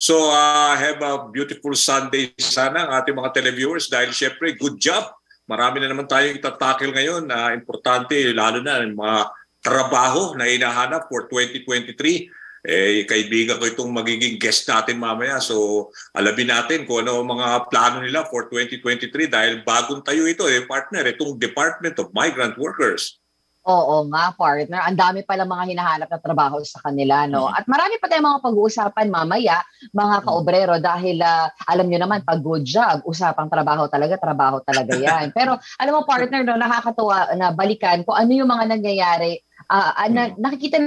So have a beautiful Sunday sana ang ating mga televiewers dahil syempre good job. Marami na naman tayong itatakil ngayon na importante lalo na yung mga trabaho na hinahanap for 2023. Kaibigan ko itong magiging guest natin mamaya. So alamin natin kung ano ang mga plano nila for 2023 dahil bagong tayo ito partner, itong Department of Migrant Workers. Oo nga, partner. Ang dami pala mga hinahanap na trabaho sa kanila, no? At marami pa tayong mga pag-uusapan mamaya, mga kaobrero, dahil alam nyo naman, pag good job, usapang trabaho talaga yan. Pero alam mo, partner, no, nakakatuwa na balikan kung ano yung mga nangyayari. Nakikita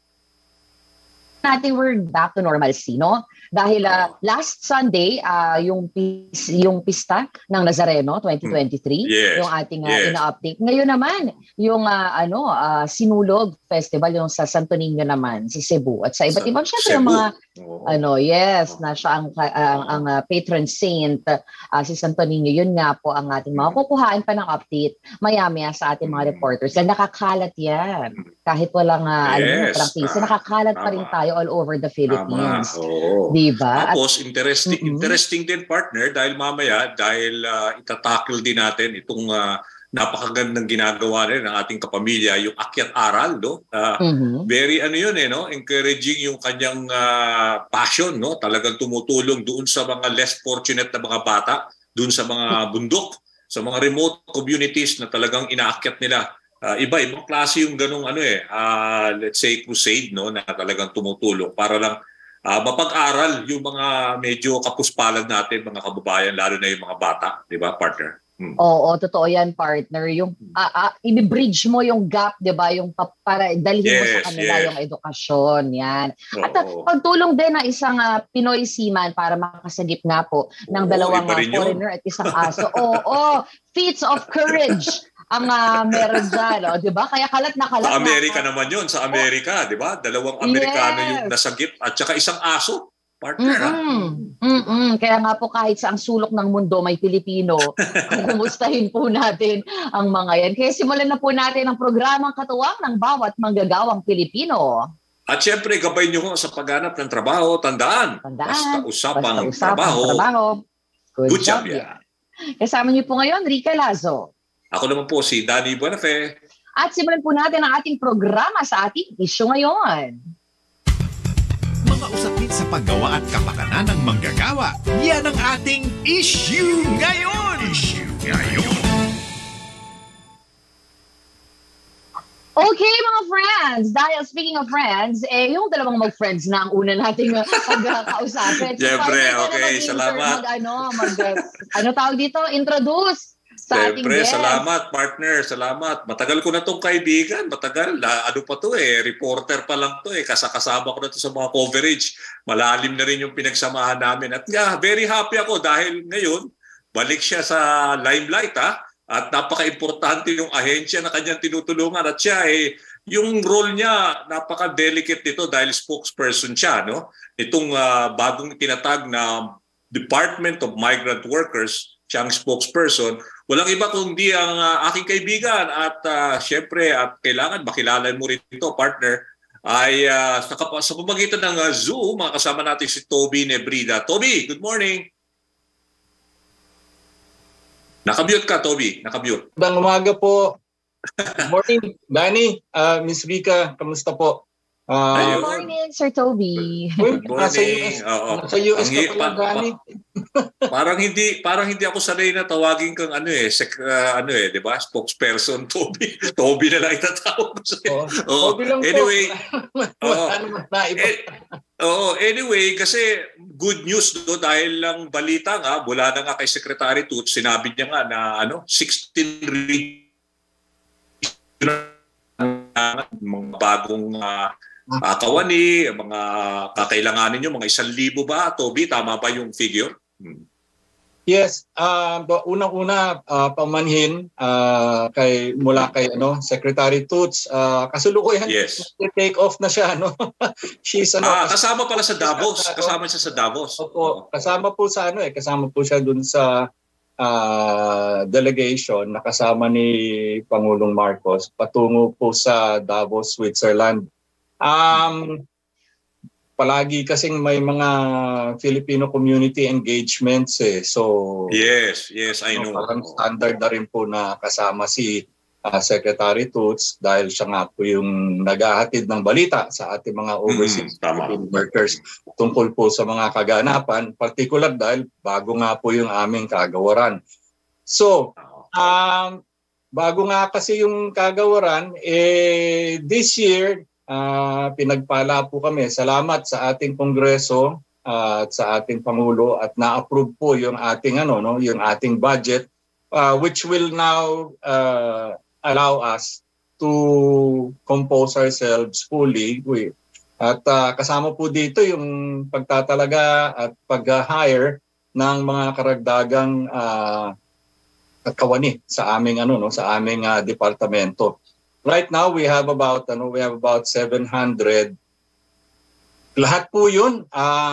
natin we're back to normalcy, no? Dahil last Sunday, yung pista ng Nazareno 2023, yung ating ina-update. Ngayon naman, yung Sinulog Festival, yung sa Santo Niño naman, si Cebu. At sa iba't ibang syempre yung mga, na siya ang patron saint, si Santo Niño. Yun nga po ang ating mga kukuhaan pa ng update maya-maya sa ating mga reporters. Dahil nakakalat yan. Kahit walang, prangkisa, nakakalat pa rin tayo all over the Philippines. Diba? Tapos, interesting din, partner, dahil mamaya, itatackle din natin itong napakagandang ginagawa rin ng ating kapamilya, yung Akyat Aral, no? Very encouraging yung kanyang passion, no? Talagang tumutulong doon sa mga less fortunate na mga bata, doon sa mga bundok, sa mga remote communities na talagang inaakyat nila. Iba-ibang klase yung ganung let's say crusade, no, na talagang tumutulong para lang mapag-aral yung mga medyo kapuspalan natin, mga kababayan, lalo na yung mga bata, di ba, partner? Oo, totoo yan, partner. Yung i-bridge mo yung gap, di ba? Yung para dalhin mo sa kanila yung edukasyon, yan. At pagtulong din ng isang Pinoy seaman para makasagip nga po ng dalawang foreigner at isang aso. Feats of courage ang meron dyan, di ba? Kaya kalat na kalat. Sa Amerika naman yun, sa Amerika, di ba? Dalawang Amerikano yung nasagip at saka isang aso. Partner, Kaya nga po kahit sa ang sulok ng mundo may Pilipino, kumustahin po natin ang mga yan. Kaya simulan na po natin ang programang katuwang ng bawat manggagawang Pilipino. At syempre, gabay nyo sa paghanap ng trabaho. Tandaan. Basta usapang trabaho. Good job yan. Kasama niyo po ngayon, Rica Lazo. Ako naman po si Danny Buenafe. At simulan po natin ang ating programa sa ating issue ngayon. Mga usapin sa paggawa at kapakanan ng manggagawa. Yan ang ating issue ngayon. Okay, mga friends. Dahil speaking of friends, yung dalawang mag-friends na ang una nating pagkausapin. Siyempre, okay. Salamat. Tawag dito? Introduce. Siyempre, salamat partner, salamat. Matagal ko na itong kaibigan, matagal. Ano pa to reporter pa lang to kasama ko na to sa mga coverage. Malalim na rin yung pinagsamahan namin. At very happy ako dahil ngayon, balik siya sa limelight at napaka-importante yung ahensya na kanyang tinutulungan. At siya yung role niya, napaka-delicate nito dahil spokesperson siya. No? Itong bagong tinatag na Department of Migrant Workers, siyang spokesperson. Walang iba kundi ang aking kaibigan at syempre at kailangan makilala mo rin ito, partner, ay sa pamamagitan ng Zoom, makasama natin si Toby Nebrida. Toby, good morning! Nakamute ka, Toby. Nakamute. Magandang umaga po. Good morning, Danny. Miss Rica, kamusta po? Good morning, Sir Toby. Good morning. Sa US ka pala, Danny. Parang hindi ako sanay na tawagin kang di ba? Spokesperson Toby. Toby na lang itatawag ko sa'yo. Toby lang anyway, po. Anyway, kasi good news dahil lang balita mula na kay Secretary Tut, sinabi niya nga na 16 mga bagong kawani, mga kakailanganin nyo, mga 1,000 ba, Toby? Tama ba yung figure? Yes, unang-una pamanhin mula kay Secretary Toots, kasulukuyan take off na siya, no. She's kasama pala sa Davos, kasama siya sa Davos. Opo, kasama po sa kasama po siya dun sa delegation na kasama ni Pangulong Marcos patungo po sa Davos, Switzerland. palagi kasing may mga Filipino community engagements eh. So yes, I know. Parang standard na rin po na kasama si Secretary Toots dahil siya nga po yung naghahatid ng balita sa ating mga overseas workers tungkol po sa mga kaganapan, particular dahil bago nga po yung aming kagawaran. So, bago nga kasi yung kagawaran, this year, pinagpala po kami. Salamat sa ating Kongreso at sa ating Pangulo at na-approve po yung ating yung ating budget, which will now allow us to compose ourselves fully. At kasama po dito yung pagtatalaga at pag-hire ng mga karagdagang kawani sa aming sa aming departamento. Right now we have about 700. Lahat po 'yun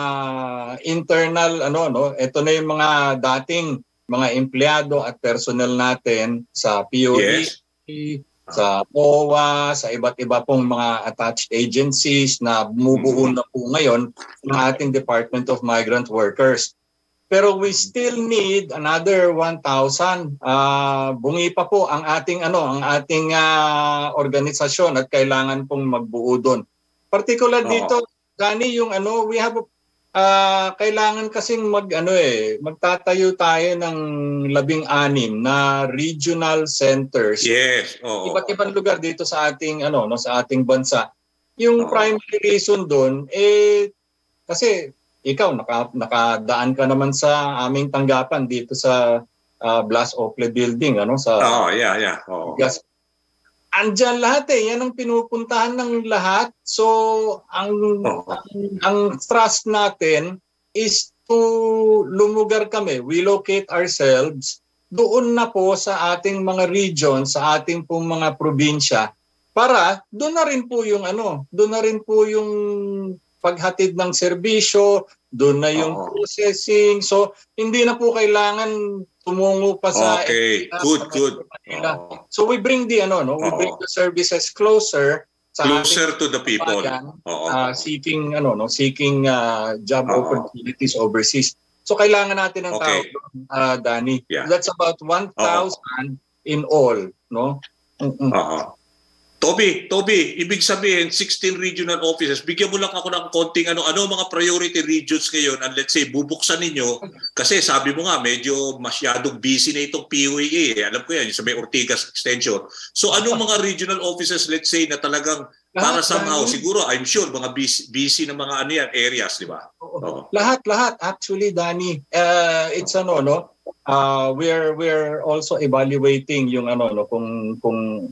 internal ito na yung mga dating mga empleyado at personnel natin sa POE, sa POA, sa iba't iba pong mga attached agencies na bumubuo na po ngayon ng ating Department of Migrant Workers. Pero we still need another 1,000. Bungi pa po ang ating organisasyon at kailangan pong magbuo doon. Particular dito, Danny, yung we have kailangan kasing magtatayo tayo ng 16 na regional centers. Yes. Iba't ibang lugar dito sa ating sa ating bansa. Yung primary reason doon kasi ikaw nakadaan ka naman sa aming tanggapan dito sa Blas Oakley Building sa Gas. Andyan lahat yan ang pinupuntahan ng lahat. So ang thrust natin is to lumugar kami, we locate ourselves doon na po sa ating mga region, sa ating pong mga probinsya para doon na rin po yung paghatid ng serbisyo, doon na yung processing. So hindi na po kailangan tumungo pa sa good. So we bring the we bring the services closer to the people seeking job opportunities overseas. So kailangan natin ng tao, Danny. That's about 1,000 in all, no? Toby, ibig sabihin 16 regional offices. Bigyan mo lang ako ng konting ano mga priority regions ngayon and let's say bubuksan ninyo kasi sabi mo nga medyo masyadong busy na itong POEA. Alam ko yan, sa may Ortigas extension. So anong mga regional offices let's say na talagang para somehow siguro I'm sure mga busy na mga areas, di ba? Lahat actually, Danny. It's we're also evaluating yung kung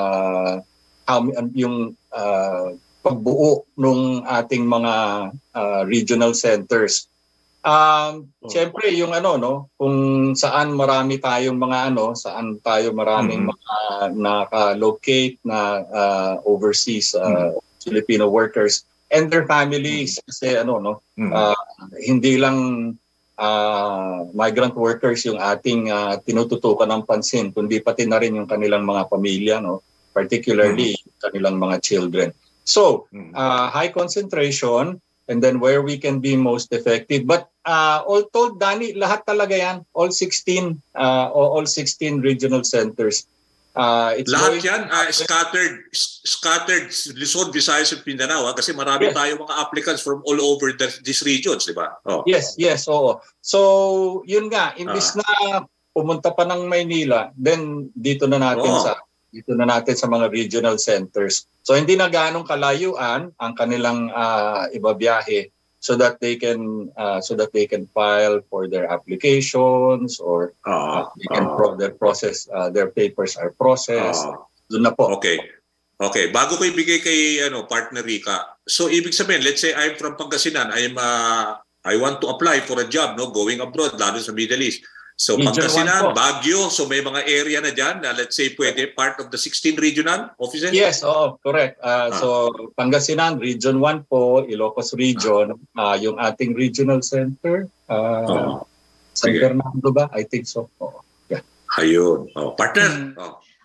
yung pagbuo ng ating mga regional centers. Siyempre yung kung saan marami tayong mga saan tayo maraming mga naka-locate na overseas Filipino workers and their families kasi hindi lang migrant workers yung ating tinututukan ng pansin kundi pati na rin yung kanilang mga pamilya, particularly kanilang mga children. So, high concentration and then where we can be most effective. But all told, Danny, lahat talaga yan, all 16 regional centers. Lahat yan, scattered Luzon, Visayas at Mindanao kasi marami tayo mga applicants from all over these regions, di ba? Yes, oo. So, yun nga, imbis na pumunta pa ng Maynila, then dito na natin sa mga regional centers. So hindi na ganong kalayuan ang kanilang ibabiyahe so that they can file for their applications or they can their papers are processed. Doon na po. Okay, bago ko ibigay kay partner Rica. So ibig sabihin, let's say I'm from Pangasinan, I want to apply for a job going abroad lalo sa Middle East. So Pangasinan, Baguio, so may mga area na dyan na let's say pwede part of the 16 regional offices? Yes, correct. So Pangasinan, Region 1 po, Ilocos Region, yung ating regional center, San Fernando ba? I think so. Ayun. Partner.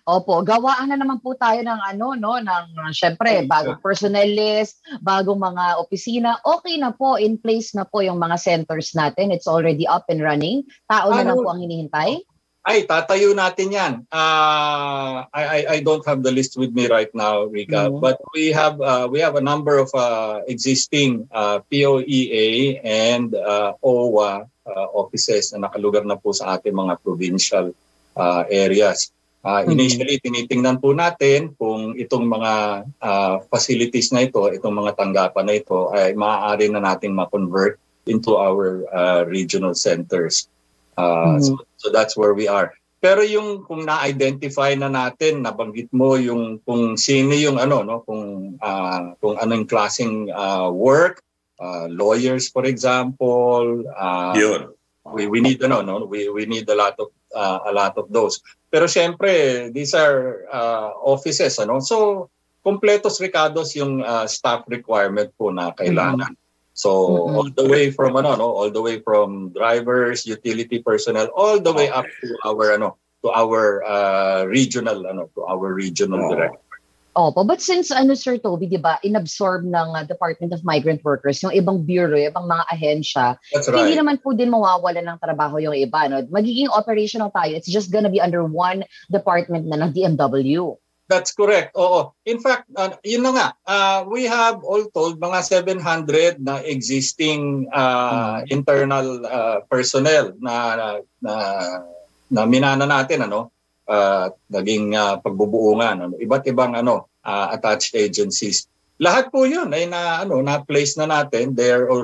Opo, gawaan na naman po tayo ng syempre, bagong personnel list, bagong mga opisina. Okay na po, in place na po yung mga centers natin. It's already up and running. Tao na lang po ang hinihintay. Ay, tatayo natin yan. I don't have the list with me right now, Rica, but we have a number of existing POEA and OWA offices na nakalugar na po sa ating mga provincial areas. Initially, tinitingnan po natin kung itong mga facilities na ito, itong mga tanggapan na ito ay maaari na nating ma-convert into our regional centers. So that's where we are. Pero yung kung na-identify na natin, nabanggit mo yung kung sino yung kung anong klaseng work, lawyers for example, we need we need a lot of those. Pero syempre, these are offices, so kompletos Ricardos yung staff requirement po na kailangan. So all the way from all the way from drivers, utility personnel, all the way up to our regional director. Opo, but since Sir Toby, 'di ba, inabsorb ng Department of Migrant Workers yung ibang bureau, ibang mga ahensya, hindi naman po din mawawala ng trabaho yung iba, no? Magiging operational tayo. It's just gonna be under one department na ng DMW. That's correct. Oo. In fact, yun na nga, we have all told mga 700 na existing internal personnel na minana natin, naging pagbubuungan, iba't ibang attached agencies. Lahat po 'yun ay na-place na natin.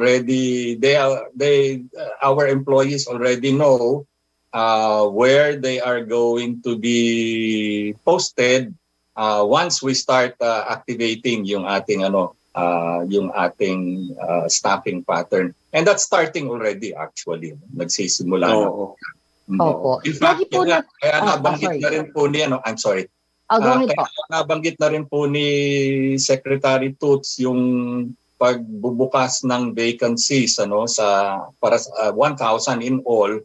Our employees already know where they are going to be posted once we start activating yung ating staffing pattern. And that's starting already actually. Nagsisimula na. Opo. In fact, kaya nabanggit na rin po ni I'm sorry. Nabanggit na rin po ni Secretary Toots yung pagbubukas ng vacancies para 1,000 in all.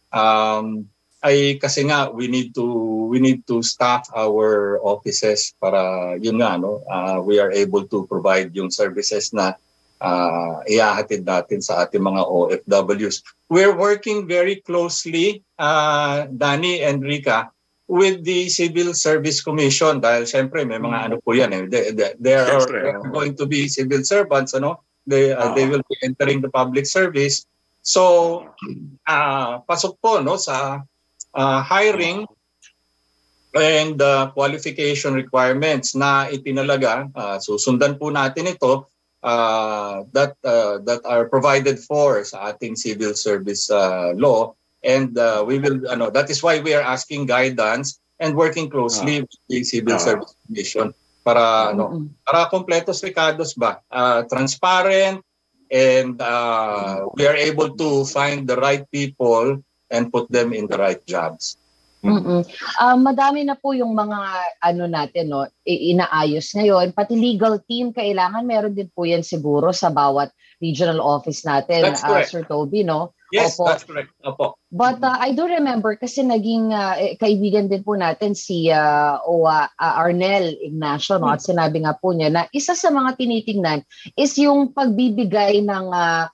Ay kasi nga we need to staff our offices para yun nga we are able to provide yung services na ihahatid natin sa ating mga OFWs. We're working very closely, Danny and Rica, with the Civil Service Commission dahil syempre may mga po yan. They are going to be civil servants, They will be entering the public service. So, pasok po sa hiring and qualification requirements na itinalaga. Susundan po natin ito that are provided for sa ating civil service law, and we will that is why we are asking guidance and working closely with the Civil Service Commission para para kompletos Ricardos ba, transparent, and we are able to find the right people and put them in the right jobs. Madami na po yung mga natin inaayos ngayon, pati legal team kailangan meron din po yan siguro sa bawat regional office natin. Sir Toby, Yes, Opo. That's correct. Opo. But I do remember kasi naging kaibigan din po natin si Arnel Ignacio, at sinabi nga po niya na isa sa mga tinitingnan is yung pagbibigay ng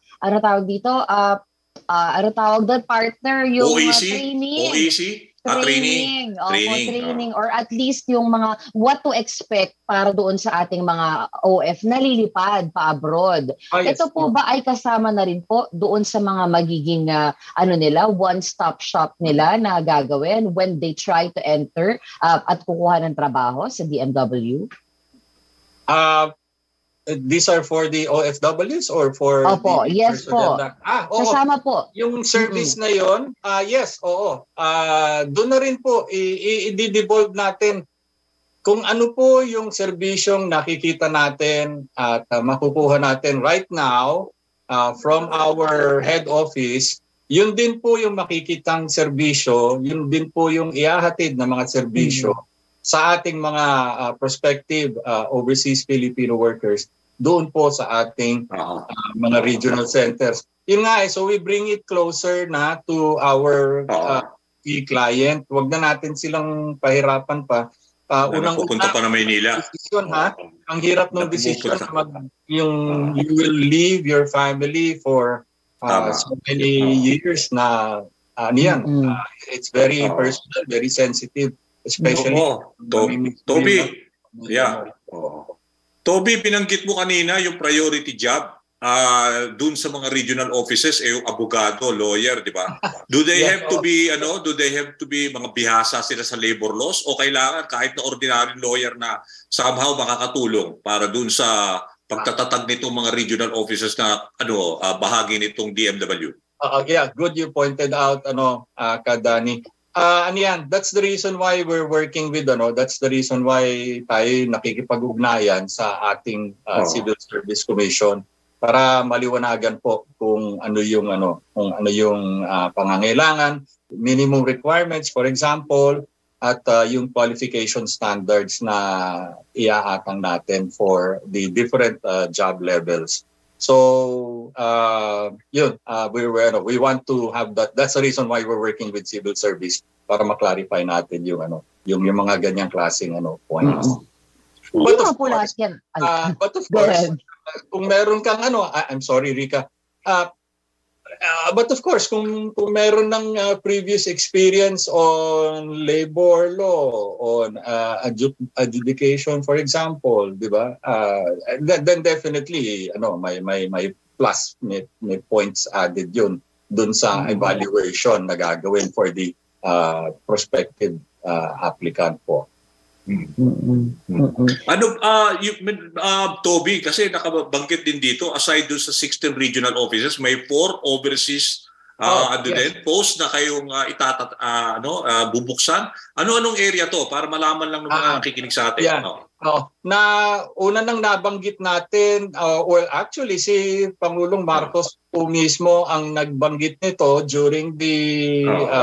partner, yung training. OEC? Training. Training. Or at least yung mga what to expect para doon sa ating mga OF na lilipad pa abroad. Yes. Ito po ba ay kasama na rin po doon sa mga magiging one-stop shop nila na gagawin when they try to enter at kukuha ng trabaho sa DMW? These are for the OFWs or for Opo, the yes po. Kasama po. Yung service na yon, yes, oo. Doon na rin po i-devolve natin kung ano po yung serbisyong nakikita natin at makukuha natin right now from our head office. Yun din po yung makikitang serbisyo, yun din po yung ihahatid na mga serbisyo sa ating mga prospective overseas Filipino workers doon po sa ating mga regional centers. Yun nga so we bring it closer na to our client. Huwag na natin silang pahirapan pa. Pupunta pa na Maynila. Decision, ha? Ang hirap ng decision. You will leave your family for so many years na it's very personal, very sensitive. Especially Toby. Yeah. Toby, binanggit mo kanina yung priority job. Dun sa mga regional offices, yung abogado, lawyer, di ba? Do they have to be mga bihasa sila sa labor laws o kailangan kahit na ordinary lawyer na somehow makakatulong para dun sa pagtatatag nitong mga regional offices na bahagi nitong DMW? Good you pointed out Kadani. That's the reason why we're working with that's the reason why tayo nakikipag-ugnayan sa ating Civil Service Commission para maliwanagan po kung ano yung pangangailangan, minimum requirements for example, at yung qualification standards na iaatang natin for the different job levels. So we want to have that. That's the reason why we're working with civil service para ma-clarify natin yung mga ganyang klaseng points. But of course, kung meron kang I'm sorry Rica. But of course, kung meron ng previous experience on labor law, on adjudication for example, di ba? Then definitely may plus, may points added yun dun sa evaluation na gagawin for the prospective applicant po. Toby, kasi nakabanggit din dito, aside doon sa 16 regional offices, may 4 overseas post na kayong bubuksan. Ano-anong area to para malaman lang ng mga nakikinig sa atin? Una nang nabanggit natin, actually si Pangulong Marcos po mismo ang nagbanggit nito during the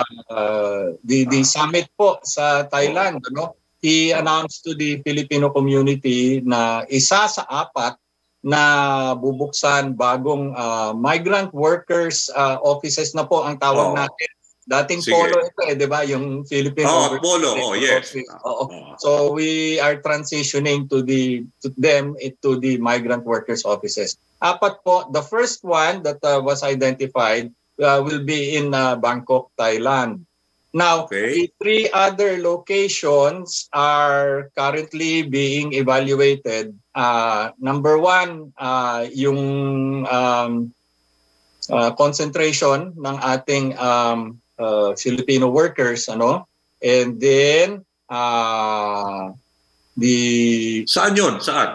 summit po sa Thailand, He announced to the Filipino community na isa sa 4 na bubuksan bagong migrant workers offices na po ang tawag natin. Dating Polo ito di ba? Yung Filipino Polo, yes. So we are transitioning to the migrant workers offices. 4 po. The first one that was identified will be in Bangkok, Thailand. Now, the 3 other locations are currently being evaluated. Number 1, yung concentration ng ating Filipino workers, and then Saan yun? Saan?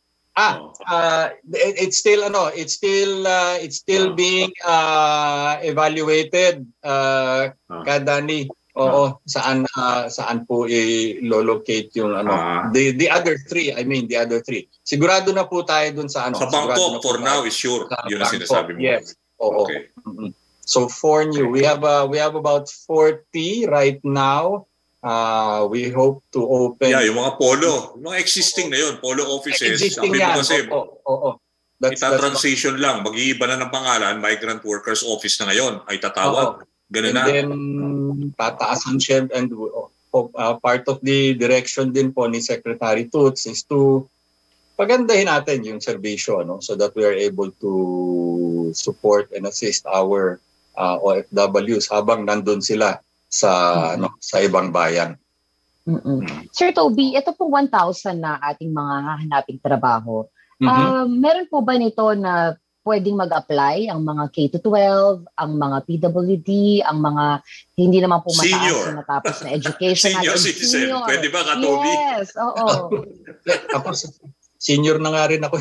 It's still being evaluated, Kadani. Saan po i-locate yung the other 3, the other 3. Sigurado na po tayo dun sa Sa Bangkok for now is sure. Yun ang sinasabi mo. Yes. Okay. So 4 new. We have about 40 right now. We hope to open. Yung mga polo, mga existing na yun, polo offices. Existing yan. Transition lang, mag-iiba na ng pangalan, migrant workers office na ngayon ay tatawag. Ganun na. And then tataasan siya, and part of the direction din po ni Secretary Toots is to pagandahin natin yung serbisyo, so that we are able to support and assist our OFWs habang nandun sila sa ibang bayan. Sir Toby, ito pong 1,000 na ating mga hahanaping trabaho. Meron po ba nito na pwedeng mag-apply ang mga K-12, ang mga PWD, ang mga hindi naman po mataas na natapos na education? Senior citizen. Pwede ba ka, Toby? Yes, oo. Ako, senior na nga rin ako.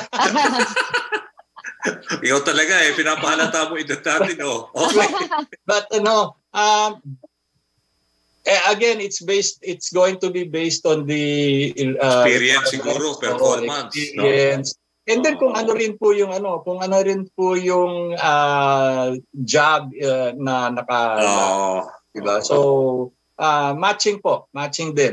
Ikaw talaga pinapahalata mo edad natin. Okay. But again, it's going to be based on the experience siguro, performance. Experience. And then kung ano rin po yung job na diba? So matching din.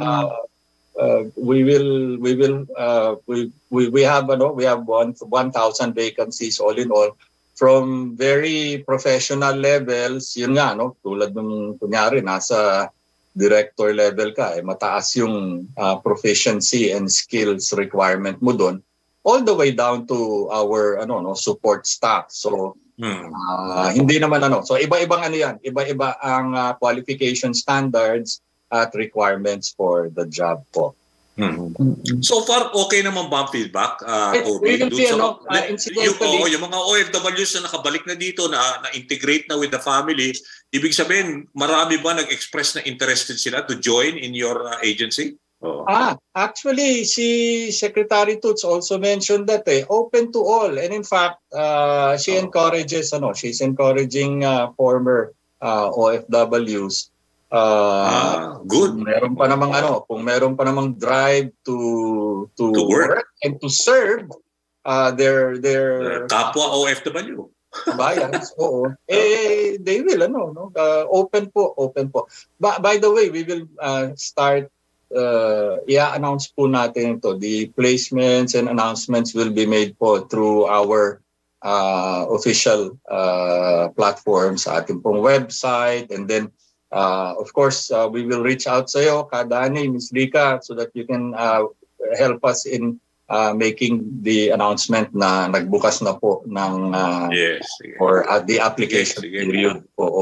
We have 1,000 vacancies all in all from very professional levels, yun nga, no, tulad ng kunyari, nasa director level ka, mataas yung proficiency and skills requirement mo doon, all the way down to our support staff. So, hindi naman so iba-ibang yan, iba-iba ang qualification standards at requirements for the job po. So far, okay naman ba ang feedback, Toby? Yung mga OFWs na nakabalik na dito, na integrate na with the family, ibig sabihin, marami ba nag-express na interested sila to join in your agency? Actually, si Secretary Toots also mentioned that open to all. And in fact, she encourages, she's encouraging former OFWs. Good. Kung meron pa namang drive to work and to serve their kapwa OFW. Bayans, oo. They will open po. By the way, we will start i-announce po natin ito. The placements and announcements will be made po through our official platforms sa ating pong website, and then of course, we will reach out sa iyo, Kadani, Ms. Rica, so that you can help us in making the announcement na nagbukas na po ng for the application period.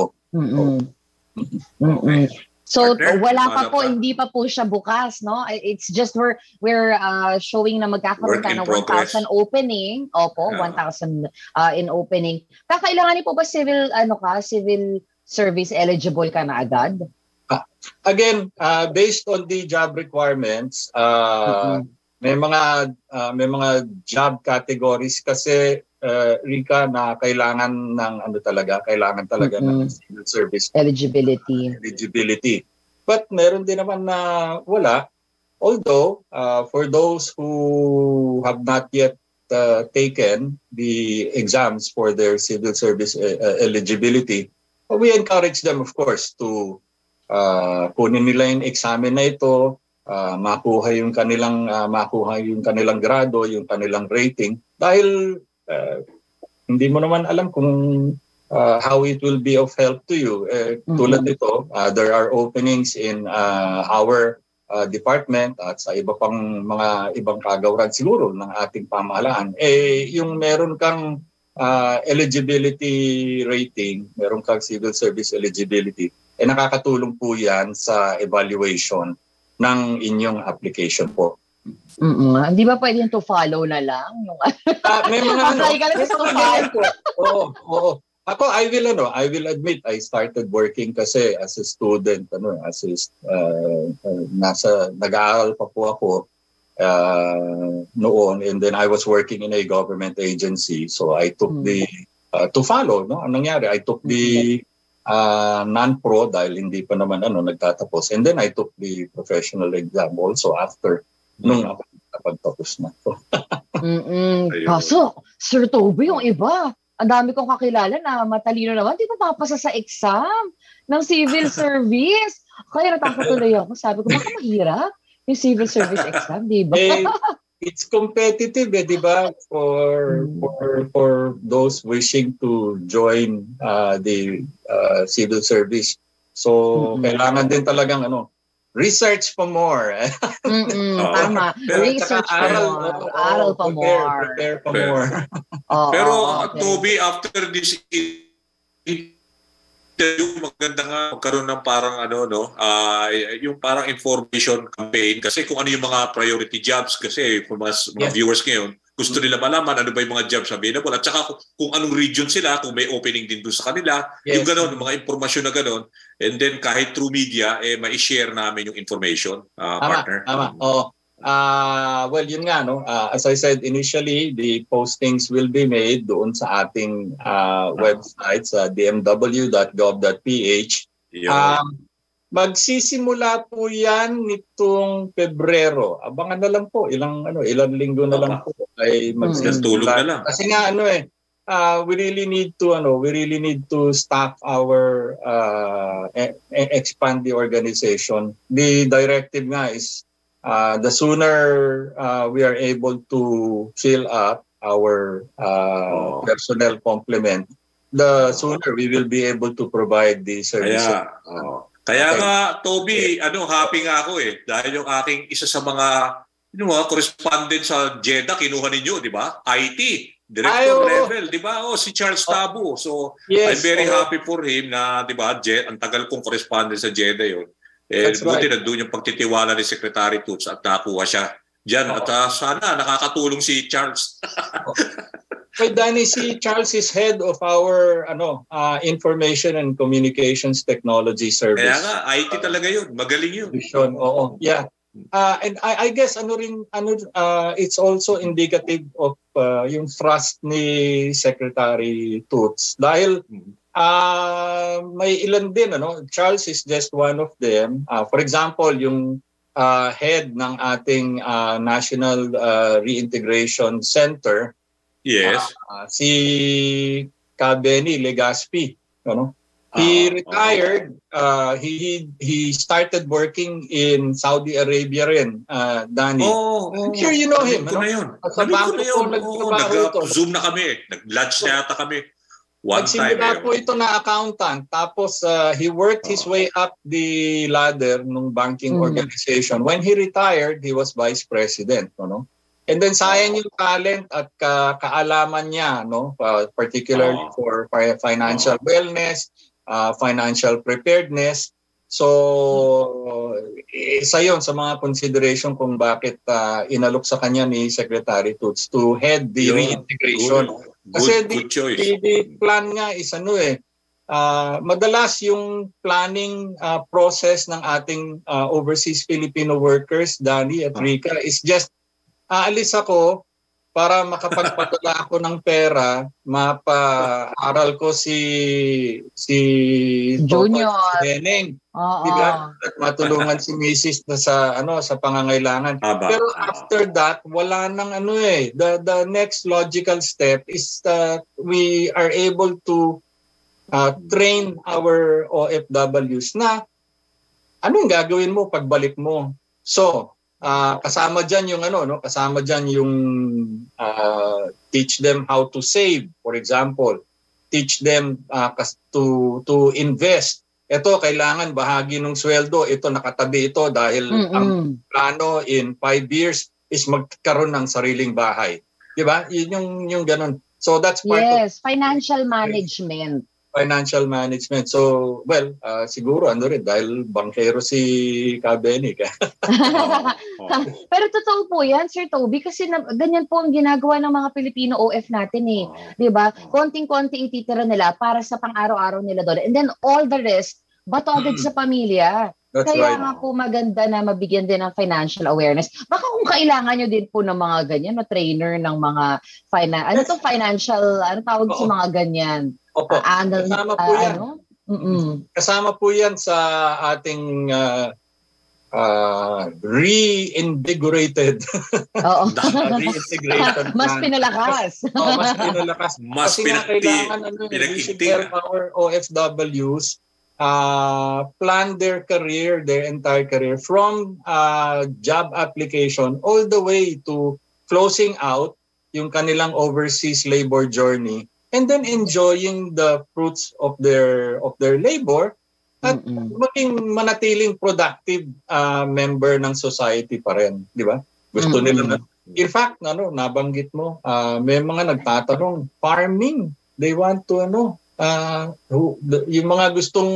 So wala pa po, hindi pa po siya bukas, no? It's just we're showing na magkakaroon tayo ng 1,000 opening. Opo, 1,000 in opening. Kakailanganin po ba civil service eligible ka na agad? Again, based on the job requirements, may mga job categories kasi Rica, na kailangan talaga ng civil service eligibility. But meron din naman na wala. Although for those who have not yet taken the exams for their civil service eligibility, we encourage them, of course, to kunin nila yung examen na ito, makuha yung kanilang grado, yung kanilang rating, dahil hindi mo naman alam kung how it will be of help to you. Tulad nito, there are openings in our department at sa iba pang mga ibang kagawaran siguro ng ating pamahalaan. Yung meron kang eligibility rating, meron kang civil service eligibility, nakakatulong po yan sa evaluation ng inyong application po. Hindi ba pwedeng to follow na lang? May mga apply ka lang sa Oo. Ako, I will admit, I started working kasi as a student, nag-aaral pa po ako noon, and then I was working in a government agency, so I took the to follow, ang nangyari, I took the non-pro dahil hindi pa naman nagtatapos, and then I took the professional exam also after nung napagtapos na. Kaso, Sir Toby, yung iba, ang dami kong kakilala na matalino naman, di ba papasa sa exam ng civil service? Kaya natakot tuloy ako. Sabi ko, baka mahirap yung civil service exam, di ba? It's competitive, di ba? For those wishing to join the civil service. So, kailangan din talagang research pa more. Tama. Research pa more. Aral pa more. Prepare pa more. Pero, Toby, after this maganda nga magkaroon ng parang yung parang information campaign, kasi kung ano yung mga priority jobs, kasi kung mga viewers ngayon gusto nila malaman ano ba yung mga jobs available, at saka kung anong region sila, kung may opening din doon sa kanila, yung gano'n, mga impormasyon na gano'n, and then kahit through media ma-share namin yung information, partner. Tama. Well, yun nga, as I said initially, the postings will be made doon sa ating website sa dmw.gov.ph. Magsisimula po yan nitong Pebrero. Abangan na lang po, ilang linggo na lang po ay magsisimula. Na lang. Kasi nga we really need to staff our expand the organization. The directive nga is the sooner we are able to fill up our personnel complement, the sooner we will be able to provide the services. Kaya nga, Toby, happy nga ako dahil yung aking isa sa mga correspondent sa Jeddah, kinuha ninyo, di ba? IT, director level, di ba? Si Charles Tabu. So, yes, I'm very happy for him na, di ba, ang tagal kong correspondent sa Jeddah yun. Buti na doon yung pagtitiwala ni Secretary Toots at nakuha siya dyan. At sana nakakatulong si Charles. Kay Danny, si Charles is head of our Information and Communications Technology Service. Kaya nga, IT talaga yun. Magaling yun. Oo. Yeah. And I guess it's also indicative of yung trust ni Secretary Toots. Dahil may ilan din, Charles is just one of them. For example, yung head ng ating National Reintegration Center, yes, si Benny Legaspi, he retired. He started working in Saudi Arabia rin, Danny. I'm sure you know him. Nag-Zoom na kami. Nag-lunch na yata kami. Nagsimula po ito na accountant. Tapos he worked his way up the ladder ng banking organization. When he retired, he was vice president. And then sayang yung talent at kaalaman niya, particularly for financial wellness, financial preparedness. So, isa yun sa mga consideration kung bakit inalok sa kanya ni Secretary Toots to head the reintegration. Kasi the plan nga is madalas yung planning process ng ating overseas Filipino workers, Danny at Rica, is just aalis ako para makapagpadala ako ng pera, mapaaral ko si Junior Beneng, diba? At matulungan si Mrs. sa pangangailangan. Pero after that, wala nang the next logical step is that we are able to train our OFWs na anong gagawin mo pagbalik mo. So, kasama diyan yung kasama diyan yung teach them how to save, for example, teach them to invest. Ito kailangan bahagi ng sweldo, ito nakatabi ito dahil ang plano in 5 years is magkaroon ng sariling bahay. 'Di ba? Yun yung ganun. So that's part of financial management. Financial management. So, well, siguro rin dahil bankero si Benny. Pero totoo po yan, Sir Toby, kasi ganyan po ang ginagawa ng mga Pilipino OF natin Di ba? Konting-konti ititira nila para sa pang-araw-araw nila doon. And then all the rest, batoded sa pamilya. That's Kaya right. nga po maganda na mabigyan din ng financial awareness. Baka kung kailangan nyo din po ng mga ganyan, trainer ng mga financial, tawag sa mga ganyan? Opo. Kasama po yan. Kasama po yan sa ating reinvigorated reintegration. Mas pinalakas. Mas pinalakas. Kasi nga kailangan we should help our OFWs plan their career, their entire career from job application all the way to closing out yung kanilang overseas labor journey, and then enjoying the fruits of their labor at maging manatiling productive member ng society pa rin, di ba? Gusto nila na. In fact, nabanggit mo, may mga nagtatanong, farming, they want to yung mga gustong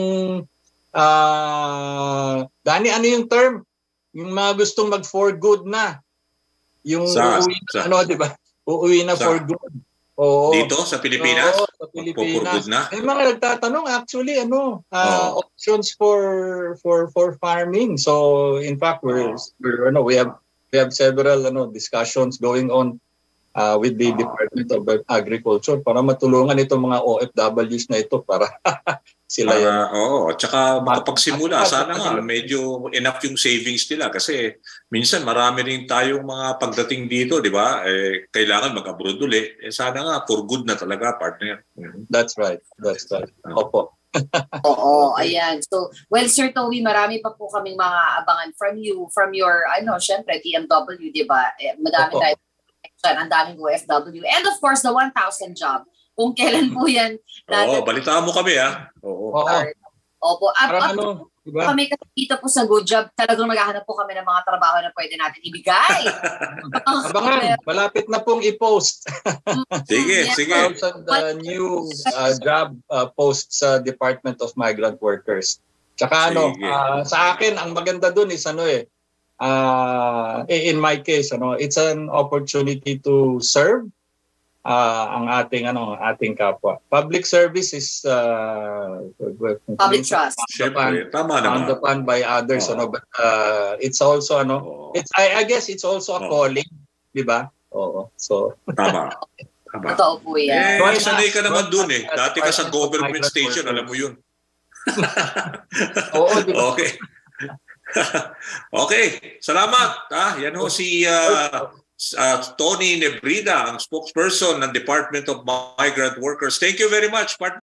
Dani, ano yung term? Yung mga gustong mag for good na. Yung uuwi na, di ba? Uuwi na for good. Oo. Dito sa Pilipinas? Oo, sa Pilipinas. May mga nagtatanong actually options for farming. So in fact we have several discussions going on with the Department of Agriculture para matulungan itong mga OFWs na ito para sila at saka makapagsimula. Sana nga medyo enough yung savings nila kasi minsan marami rin tayong mga pagdating dito, di ba? Kailangan mag-abroad ulit. Sana nga for good na talaga, partner. That's right. Opo. Oo, ayan. So, well, Sir Toby, marami pa po kaming mga abangan from you, from your, syempre, TMW, di ba? Madami tayo ang daming OFW. And of course, the 1,000 job. Kung kailan po yan. Balitaan mo kami ha. Oo. Opo. Diba? Kami kasi dito po sa Good Job, talagang maghahanap po kami ng mga trabaho na pwede natin ibigay. Abangan, malapit na pong i-post. Sige. The new job post sa Department of Migrant Workers. Tsaka sa akin, ang maganda dun is in my case, it's an opportunity to serve ang ating kapwa. Public service is public trust. Siyempre, tama naman. Underpanned by others, but it's also I guess it's also a calling, di ba? Oo. So tama. Totoo po yan. Sanay ka naman dun eh. Dati ka sa government station, alam mo yun. Oo, di ba? Okay. Okay. Salamat. Yan ho si Tony Nebrida, ang spokesperson ng Department of Migrant Workers. Thank you very much, partner.